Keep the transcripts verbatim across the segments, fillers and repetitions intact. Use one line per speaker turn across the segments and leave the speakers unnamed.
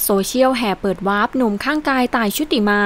โซเชียลแห่เปิดวาร์ปหนุ่มข้างกายต่ายชุติมา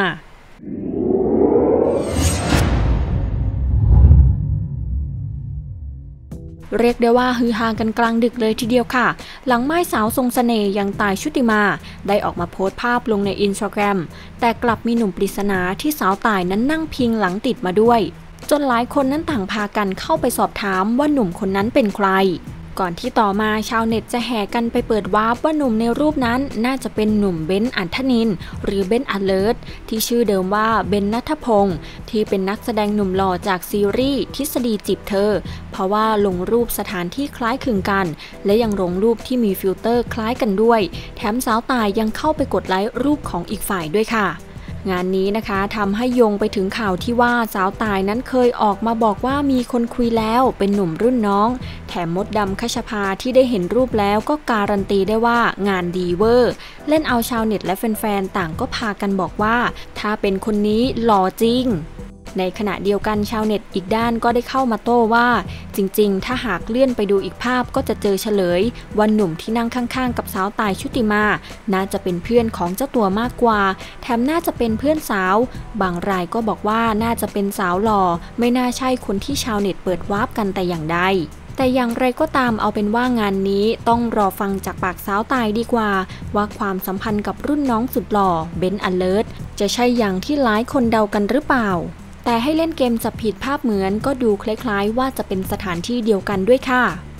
เรียกได้ว่าฮือฮากันกลางดึกเลยทีเดียวค่ะหลังไม้สาวทรงเสน่ห์อย่างต่ายชุติมาได้ออกมาโพสต์ภาพลงในอินสตาแกรมแต่กลับมีหนุ่มปริศนาที่สาวต่ายนั้นนั่งพิงหลังติดมาด้วยจนหลายคนนั้นต่างพากันเข้าไปสอบถามว่าหนุ่มคนนั้นเป็นใครก่อนที่ต่อมาชาวเน็ตจะแห่กันไปเปิดวาร์ปว่าหนุ่มในรูปนั้นน่าจะเป็นหนุ่มเบนซ์อัธนินหรือเบนซ์อเลิร์ตที่ชื่อเดิมว่าเบนซ์ณัฐพงศ์ที่เป็นนักแสดงหนุ่มหล่อจากซีรีส์ทฤษฎีจีบเธอเพราะว่าลงรูปสถานที่คล้ายคลึงกันและยังลงรูปที่มีฟิลเตอร์คล้ายกันด้วยแถมสาวตายยังเข้าไปกดไลค์รูปของอีกฝ่ายด้วยค่ะงานนี้นะคะทำให้โยงไปถึงข่าวที่ว่าสาวตายนั้นเคยออกมาบอกว่ามีคนคุยแล้วเป็นหนุ่มรุ่นน้องแถมมดดำคชภาที่ได้เห็นรูปแล้วก็การันตีได้ว่างานดีเวอร์เล่นเอาชาวเน็ตและแฟนๆต่างก็พากันบอกว่าถ้าเป็นคนนี้หล่อจริงในขณะเดียวกันชาวเน็ตอีกด้านก็ได้เข้ามาโต้ว่าจริงๆถ้าหากเลื่อนไปดูอีกภาพก็จะเจอเฉลยว่าหนุ่มที่นั่งข้างๆกับสาวต่ายชุติมาน่าจะเป็นเพื่อนของเจ้าตัวมากกว่าแถมน่าจะเป็นเพื่อนสาวบางรายก็บอกว่าน่าจะเป็นสาวหล่อไม่น่าใช่คนที่ชาวเน็ตเปิดวาร์ปกันแต่อย่างใดแต่อย่างไรก็ตามเอาเป็นว่างานนี้ต้องรอฟังจากปากสาวตายดีกว่าว่าความสัมพันธ์กับรุ่นน้องสุดหล่อเบนซ์อเลิร์ตจะใช่อย่างที่หลายคนเดากันหรือเปล่าแต่ให้เล่นเกมจับผิดภาพเหมือนก็ดูคล้ายๆว่าจะเป็นสถานที่เดียวกันด้วยค่ะ